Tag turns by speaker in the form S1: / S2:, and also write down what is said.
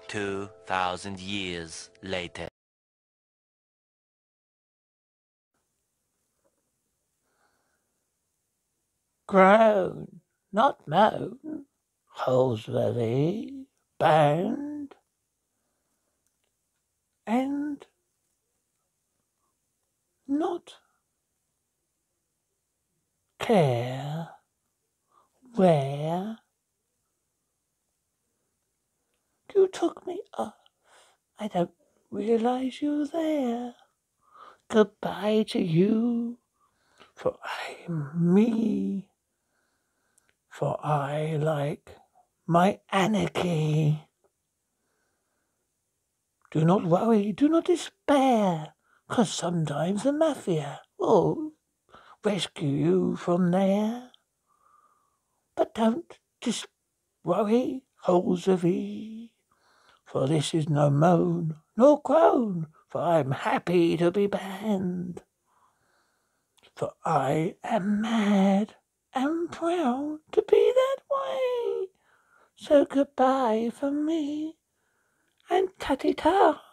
S1: 2,000 years later.
S2: Groan, not moan, Holsworthy, bound, and not care where you took me off. I don't realize you're there. Goodbye to you, for I'm me, for I like my anarchy. Do not worry, do not despair, 'cause sometimes the mafia will rescue you from there. But don't just worry, Holsworthy, for this is no moan nor groan, for I'm happy to be banned. For I am mad and proud to be that way. So goodbye from me, and ta-ta-ta.